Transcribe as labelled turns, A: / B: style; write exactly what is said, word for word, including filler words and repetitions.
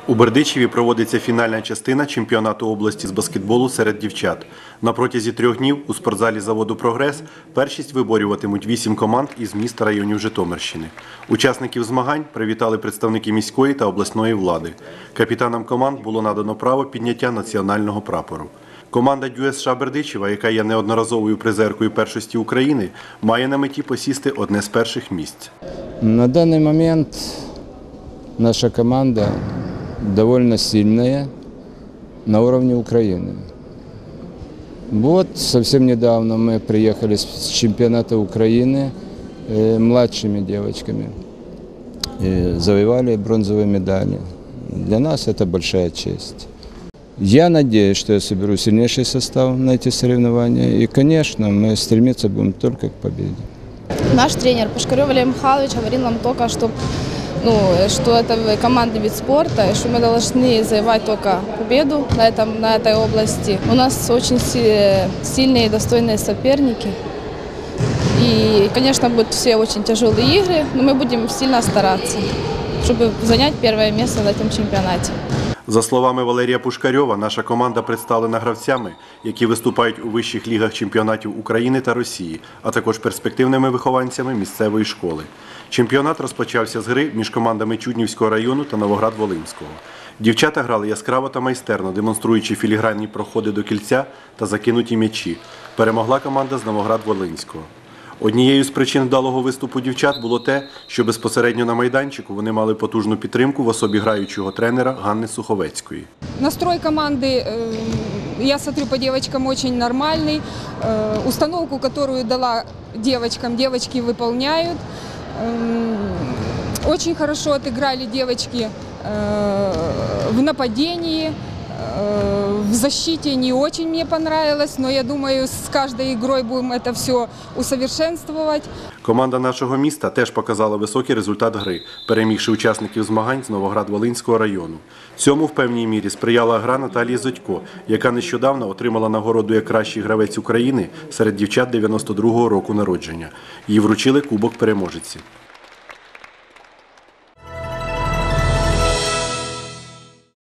A: У Бердичеві проводиться фінальна частина чемпіонату області з баскетболу серед дівчат. На протязі трьох днів у спортзалі заводу «Прогрес» першість виборюватимуть вісім команд із міст та районів Житомирщини. Учасників змагань привітали представники міської та обласної влади. Капітанам команд було надано право підняття національного прапору. Команда Дю Ес Ша Бердичева, яка є неодноразовою призеркою першості України, має на меті посісти одне з перших місць.
B: На даний момент наша команда довольно сильная на уровне Украины. Вот совсем недавно мы приехали с чемпионата Украины э, младшими девочками и завоевали бронзовые медали. Для нас это большая честь. Я надеюсь, что я соберу сильнейший состав на эти соревнования. И, конечно, мы стремиться будем только к победе.
C: Наш тренер Пушкарев Валерий Михайлович говорил нам только, что Ну, что это командный вид спорта, и что мы должны завоевать только победу на, этом, на этой области. У нас очень сильные и достойные соперники. И, конечно, будут все очень тяжелые игры, но мы будем сильно стараться, чтобы занять первое место на этом чемпионате.
A: За словами Валерія Пушкарьова, наша команда представлена гравцями, які виступають у вищих лігах чемпіонатів України та Росії, а також перспективними вихованцями місцевої школи. Чемпіонат розпочався з гри між командами Чуднівського району та Новоград-Волинського. Дівчата грали яскраво та майстерно, демонструючи філігранні проходи до кільця та закинуті м'ячі. Перемогла команда з Новоград-Волинського. Однією з причин вдалого виступу дівчат було те, що безпосередньо на майданчику вони мали потужну підтримку в особі граючого тренера Ганни Суховецької.
D: Настрой команды, я смотрю, по девочкам очень нормальный. Установку, которую дала девочкам, девочки выполняют. Очень хорошо отыграли девочки в нападении. В защите не очень мне понравилось, но я думаю, с каждой игрой будем это все усовершенствовать.
A: Команда нашого міста теж показала високий результат гри, перемігши учасників змагань з Новоград-Волинського району. Цьому в певній мірі сприяла гра Наталії Зодько, яка нещодавно отримала нагороду як кращий гравець України серед дівчат дев'яносто другого року народження. Їй вручили кубок переможеці.